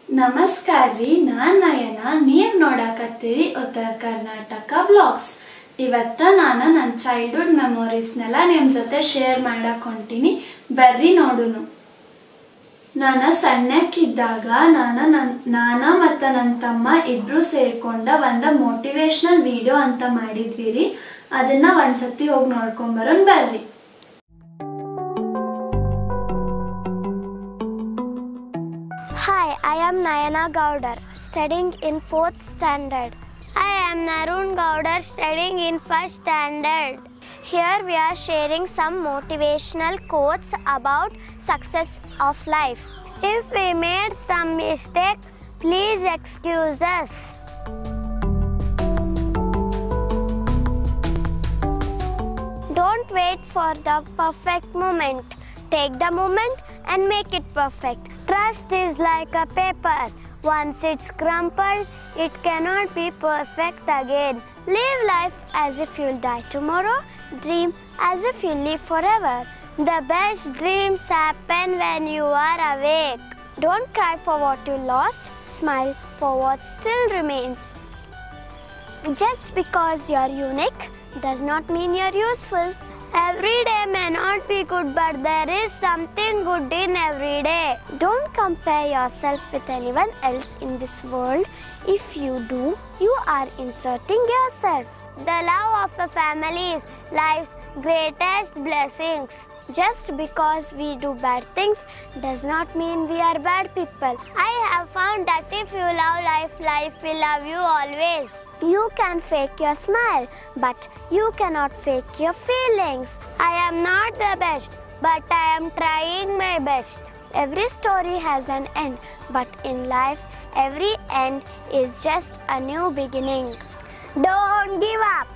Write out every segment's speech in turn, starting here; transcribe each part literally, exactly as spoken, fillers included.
ನಮಸ್ಕಾರ ರೀ, ನಾನು ನಯನ. ನೀವು ನೋಡಕತ್ತೀರಿ ಉತ್ತರ ಕರ್ನಾಟಕ ಬ್ಲಾಗ್ಸ್. ಇವತ್ತ ನಾನು ನನ್ನ ಚೈಲ್ಡ್ಹುಡ್ ಮೆಮೊರೀಸ್ನೆಲ್ಲ ನಿಮ್ಮ ಜೊತೆ ಶೇರ್ ಮಾಡಕ್ ಹೊಂಟೀನಿ. ಬರ್ರಿ ನೋಡುನು. ನಾನು ಸಣ್ಣಕ್ಕಿದ್ದಾಗ ನಾನು ನನ್ನ ನಾನ ಮತ್ತು ನನ್ನ ತಮ್ಮ ಇಬ್ರು ಸೇರ್ಕೊಂಡ ಒಂದು ಮೋಟಿವೇಶ್ನಲ್ ವಿಡಿಯೋ ಅಂತ ಮಾಡಿದ್ವಿ ರೀ. ಅದನ್ನ ಒಂದ್ಸತಿ ಹೋಗಿ ನೋಡ್ಕೊಂಬರೋಣ ಬರ್ರಿ. Hi, I am Nayana Gowdar, studying in fourth standard. I am Narun Gowdar, studying in first standard. Here we are sharing some motivational quotes about success of life. If we made some mistake, please excuse us. Don't wait for the perfect moment. Take the moment and make it perfect. Trust is like a paper. Once it's crumpled, it cannot be perfect again. Live life as if you'll die tomorrow. Dream as if you live forever. The best dreams happen when you are awake. Don't cry for what you lost. Smile for what still remains. Just because you're unique does not mean you're useful. Every day may not be good, but there is something good in every day. Don't compare yourself with anyone else in this world. If you do, you are insulting yourself. The love of a family is life's greatest blessings. Just because we do bad things does not mean we are bad people. I have found that if you love life, life will love you always. You can fake your smile, but you cannot fake your feelings. I am not the best, but I am trying my best. Every story has an end, but in life, every end is just a new beginning. Don't give up.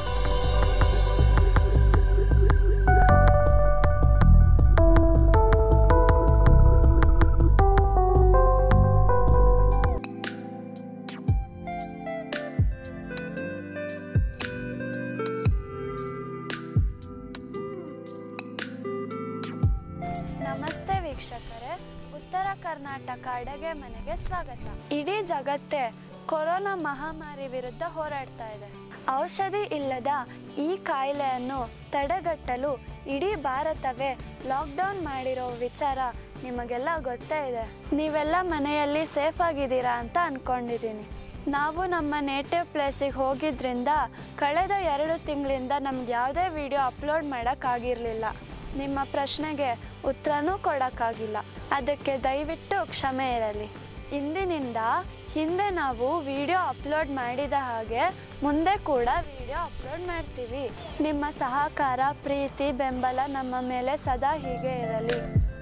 ನಮಸ್ತೆ ವೀಕ್ಷಕರೇ, ಉತ್ತರ ಕರ್ನಾಟಕ ಅಡುಗೆ ಮನೆಗೆ ಸ್ವಾಗತ. ಇಡೀ ಜಗತ್ತೇ corona ಮಹಾಮಾರಿ ವಿರುದ್ಧ ಹೋರಾಡ್ತಾ ಇದೆ. ಔಷಧಿ ಇಲ್ಲದ ಈ ಕಾಯಿಲೆಯನ್ನು ತಡೆಗಟ್ಟಲು ಇಡೀ ಭಾರತವೇ ಲಾಕ್ಡೌನ್ ಮಾಡಿರೋ ವಿಚಾರ ನಿಮಗೆಲ್ಲ ಗೊತ್ತೇ ಇದೆ. ನೀವೆಲ್ಲ ಮನೆಯಲ್ಲಿ ಸೇಫ್ ಆಗಿದ್ದೀರಾ ಅಂತ ಅಂದ್ಕೊಂಡಿದ್ದೀನಿ. ನಾವು ನಮ್ಮ ನೇಟಿವ್ ಪ್ಲೇಸಿಗೆ ಹೋಗಿದ್ರಿಂದ ಕಳೆದ ಎರಡು ತಿಂಗಳಿಂದ ನಮ್ಗೆ ಯಾವುದೇ ವಿಡಿಯೋ ಅಪ್ಲೋಡ್ ಮಾಡೋಕ್ಕಾಗಿರಲಿಲ್ಲ. ನಿಮ್ಮ ಪ್ರಶ್ನೆಗೆ ಉತ್ತರನೂ ಕೊಡೋಕ್ಕಾಗಿಲ್ಲ. ಅದಕ್ಕೆ ದಯವಿಟ್ಟು ಕ್ಷಮೆ ಇರಲಿ. ಇಂದಿನಿಂದ ಹಿಂದೆ ನಾವು ವಿಡಿಯೋ ಅಪ್ಲೋಡ್ ಮಾಡಿದ ಹಾಗೆ ಮುಂದೆ ಕೂಡ ವಿಡಿಯೋ ಅಪ್ಲೋಡ್ ಮಾಡ್ತೀವಿ. ನಿಮ್ಮ ಸಹಕಾರ, ಪ್ರೀತಿ, ಬೆಂಬಲ ನಮ್ಮ ಮೇಲೆ ಸದಾ ಹೀಗೆ ಇರಲಿ.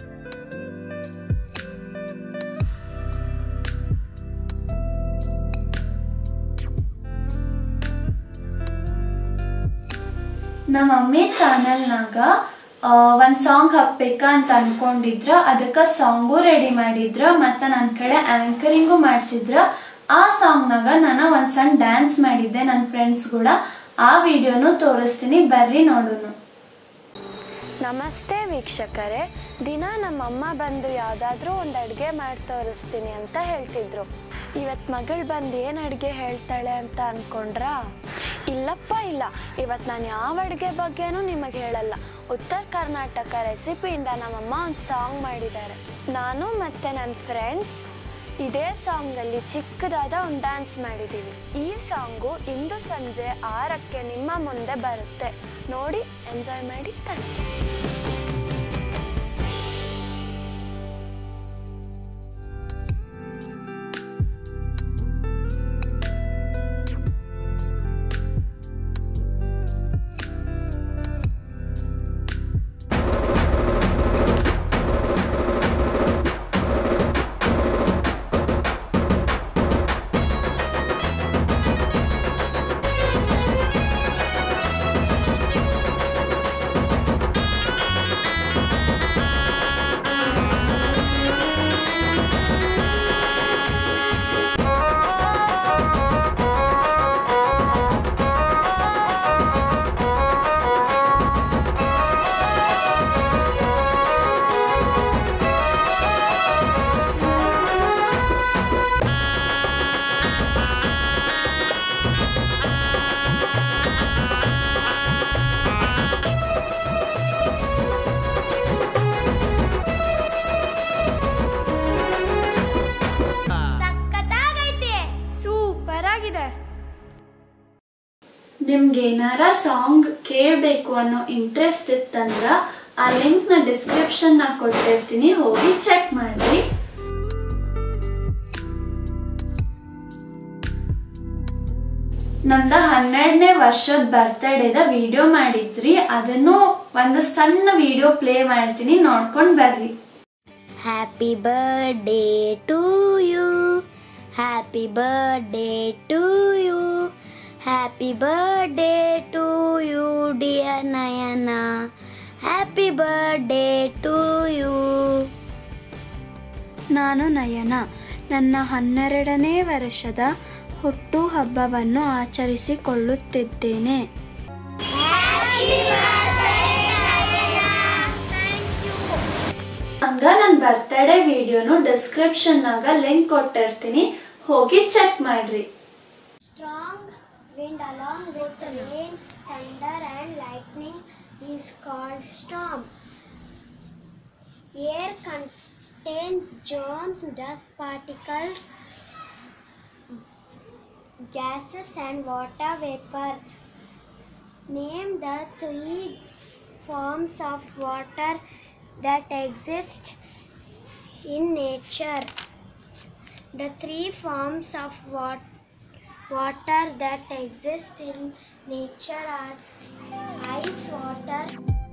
ನಮ್ಮ ಮಮ್ಮಿ ಚಾನಲ್ನಾಗ ಒಂದು ಸಾಂಗ್ ಹಾಕ್ಬೇಕ ಅಂತ ಅನ್ಕೊಂಡಿದ್ರ. ಅದಕ್ಕೆ ಸಾಂಗು ರೆಡಿ ಮಾಡಿದ್ರ ಮತ್ತು ನನ್ನ ಕಡೆ ಆ್ಯಂಕರಿಂಗು ಮಾಡಿಸಿದ್ರ. ಆ ಸಾಂಗ್ನಾಗ ನಾನು ಒಂದು ಸಣ್ಣ ಡ್ಯಾನ್ಸ್ ಮಾಡಿದ್ದೆ ನನ್ನ ಫ್ರೆಂಡ್ಸ್ ಕೂಡ. ಆ ವಿಡಿಯೋನು ತೋರಿಸ್ತೀನಿ, ಬರ್ರಿ ನೋಡೋಣ. ನಮಸ್ತೆ ವೀಕ್ಷಕರೇ, ದಿನ ನಮ್ಮಮ್ಮ ಬಂದು ಯಾವುದಾದ್ರೂ ಒಂದು ಅಡುಗೆ ಮಾಡಿ ತೋರಿಸ್ತೀನಿ ಅಂತ ಹೇಳ್ತಿದ್ರು. ಇವತ್ತು ಮಗಳು ಬಂದು ಏನು ಅಡುಗೆ ಹೇಳ್ತಾಳೆ ಅಂತ ಅಂದ್ಕೊಂಡ್ರಾ? ಇಲ್ಲಪ್ಪ ಇಲ್ಲ, ಇವತ್ತು ನಾನು ಯಾವ ಅಡುಗೆ ಬಗ್ಗೆನೂ ನಿಮಗೆ ಹೇಳಲ್ಲ. ಉತ್ತರ ಕರ್ನಾಟಕ ರೆಸಿಪಿಯಿಂದ ನಮ್ಮಮ್ಮ ಒಂದು ಸಾಂಗ್ ಮಾಡಿದ್ದಾರೆ. ನಾನು ಮತ್ತು ನನ್ನ ಫ್ರೆಂಡ್ಸ್ ಇದೇ ಸಾಂಗಲ್ಲಿ ಚಿಕ್ಕದಾದ ಒಂದು ಡ್ಯಾನ್ಸ್ ಮಾಡಿದ್ದೀವಿ. ಈ ಸಾಂಗು ಇಂದು ಸಂಜೆ ಆರಕ್ಕೆ ನಿಮ್ಮ ಮುಂದೆ ಬರುತ್ತೆ. ನೋಡಿ, ಎಂಜಾಯ್ ಮಾಡಿ. Thank you. ನಿಮ್ಗೆ ಏನಾರ ಸಾಂಗ್ ಕೇಳಬೇಕು ಅನ್ನೋ ಇಂಟ್ರೆಸ್ಟ್ ಇತ್ತಂದ್ರ ಆ ಲಿಂಕ್ ನ ಡಿಸ್ಕ್ರಿಪ್ಷನ್ ನಾಗ ಕೊಟ್ಟಿರ್ತೀನಿ, ಹೋಗಿ ಚೆಕ್ ಮಾಡ್ರಿ. ನಂದ ಹನ್ನೆರಡನೇ ವರ್ಷದ ಬರ್ತ್ಡೇದ ವಿಡಿಯೋ ಮಾಡಿದ್ರಿ, ಅದನ್ನು ಒಂದು ಸಣ್ಣ ವಿಡಿಯೋ ಪ್ಲೇ ಮಾಡ್ತೀನಿ, ನೋಡ್ಕೊಂಡ್ ಬರ್ರಿ. Happy birthday to you, happy birthday to you, happy birthday to you dear Nayana, happy birthday to you. ನಾನು ನಯನ. ನನ್ನ ಹನ್ನೆರಡನೇ ವರ್ಷದ ಹುಟ್ಟು ಹಬ್ಬವನ್ನು ಆಚರಿಸಿಕೊಳ್ಳುತ್ತಿದ್ದೇನೆ. ಹಂಗ ನನ್ನ ಬರ್ತ್ಡೇ ವಿಡಿಯೋನು ಡಿಸ್ಕ್ರಿಪ್ಷನ್ ನಾಗ ಲಿಂಕ್ ಕೊಟ್ಟಿರ್ತೀನಿ, ಹೋಗಿ ಚೆಕ್ ಮಾಡ್ರಿ. Strong wind along with rain, thunder and lightning is called storm. Air contains germs, dust particles, gases and water vapor. Name the three forms of water that exist in nature. The three forms of water water that exist in nature are ice water,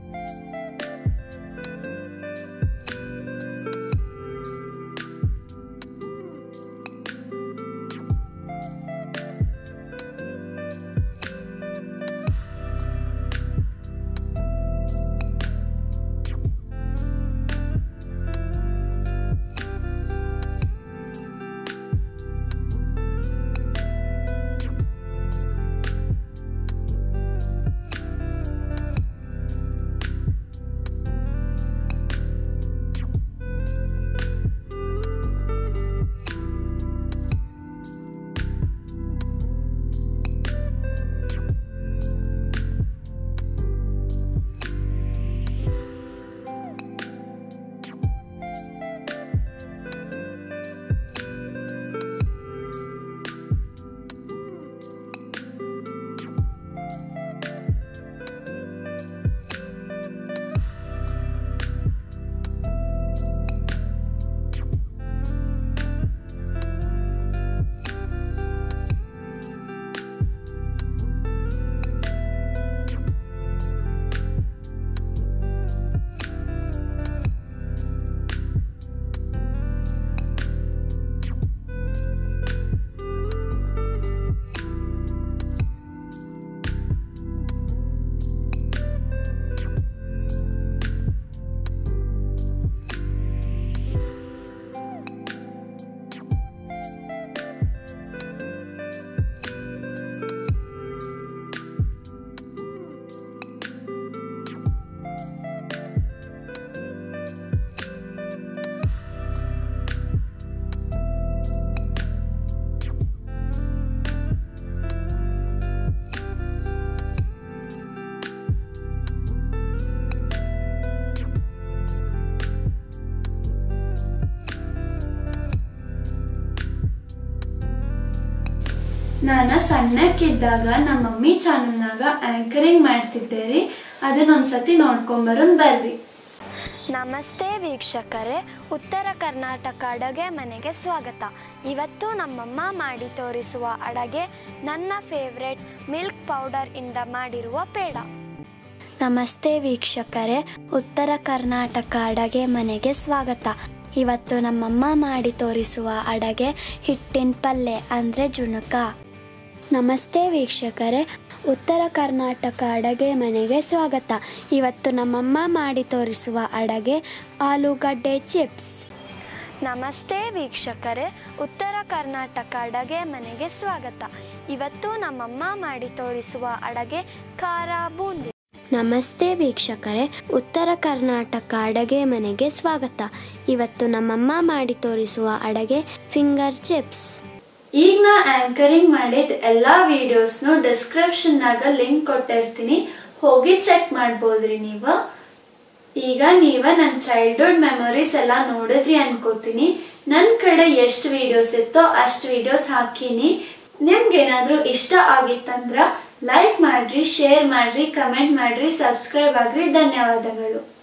ನಾನು ಸಣ್ಣಕ್ಕಿದ್ದಾಗ ನಮ್ಮ mummy ಚಾನಲ್ನಾಗ anchoring ಮಾಡ್ತಿದ್ದೇರಿ, ಅದನ್ನೊಂದ್ಸತಿ ನೋಡ್ಕೊಂಬರೋನ್ ಬರ್ರಿ. ನಮಸ್ತೆ ವೀಕ್ಷಕರೇ, ಉತ್ತರ ಕರ್ನಾಟಕ ಅಡುಗೆ ಮನೆಗೆ ಸ್ವಾಗತ. ಇವತ್ತು ನಮ್ಮಮ್ಮ ಮಾಡಿ ತೋರಿಸುವ ಅಡುಗೆ ನನ್ನ ಫೇವ್ರೆಟ್ ಮಿಲ್ಕ್ ಪೌಡರ್ ಇಂದ ಮಾಡಿರುವ ಪೇಡ. ನಮಸ್ತೆ ವೀಕ್ಷಕರೇ, ಉತ್ತರ ಕರ್ನಾಟಕ ಅಡುಗೆ ಮನೆಗೆ ಸ್ವಾಗತ. ಇವತ್ತು ನಮ್ಮಮ್ಮ ಮಾಡಿ ತೋರಿಸುವ ಅಡುಗೆ ಹಿಟ್ಟಿನ ಪಲ್ಯ ಅಂದರೆ ಜುಣಕ. ನಮಸ್ತೆ ವೀಕ್ಷಕರೇ, ಉತ್ತರ ಕರ್ನಾಟಕ ಅಡುಗೆ ಮನೆಗೆ ಸ್ವಾಗತ. ಇವತ್ತು ನಮ್ಮಮ್ಮ ಮಾಡಿ ತೋರಿಸುವ ಅಡುಗೆ ಆಲೂಗಡ್ಡೆ ಚಿಪ್ಸ್. ನಮಸ್ತೆ ವೀಕ್ಷಕರೇ, ಉತ್ತರ ಕರ್ನಾಟಕ ಅಡುಗೆ ಮನೆಗೆ ಸ್ವಾಗತ. ಇವತ್ತು ನಮ್ಮಮ್ಮ ಮಾಡಿ ತೋರಿಸುವ ಅಡುಗೆ ಖಾರ ಬೂಂದಿ. ನಮಸ್ತೆ ವೀಕ್ಷಕರೇ, ಉತ್ತರ ಕರ್ನಾಟಕ ಅಡುಗೆ ಮನೆಗೆ ಸ್ವಾಗತ. ಇವತ್ತು ನಮ್ಮಮ್ಮ ಮಾಡಿ ತೋರಿಸುವ ಅಡುಗೆ ಫಿಂಗರ್ ಚಿಪ್ಸ್. ಈಗ ನಾ ಆಂಕರಿಂಗ್ ಮಾಡಿದ ಎಲ್ಲಾ ವಿಡಿಯೋಸ್ನು ಡಿಸ್ಕ್ರಿಪ್ಷನ್ನಾಗ ಲಿಂಕ್ ಕೊಟ್ಟಿರ್ತೀನಿ, ಹೋಗಿ ಚೆಕ್ ಮಾಡ್ಬೋದ್ರಿ ನೀವು. ಈಗ ನೀವ ನನ್ನ ಚೈಲ್ಡ್ಹುಡ್ ಮೆಮೊರೀಸ್ ಎಲ್ಲ ನೋಡಿದ್ರಿ ಅನ್ಕೋತೀನಿ. ನನ್ನ ಕಡೆ ಎಷ್ಟು ವಿಡಿಯೋಸ್ ಇತ್ತೋ ಅಷ್ಟು ವಿಡಿಯೋಸ್ ಹಾಕೀನಿ. ನಿಮ್ಗೇನಾದ್ರೂ ಇಷ್ಟ ಆಗಿತ್ತಂದ್ರ ಲೈಕ್ ಮಾಡ್ರಿ, ಶೇರ್ ಮಾಡ್ರಿ, ಕಮೆಂಟ್ ಮಾಡ್ರಿ, ಸಬ್ಸ್ಕ್ರೈಬ್ ಆಗ್ರಿ. ಧನ್ಯವಾದಗಳು.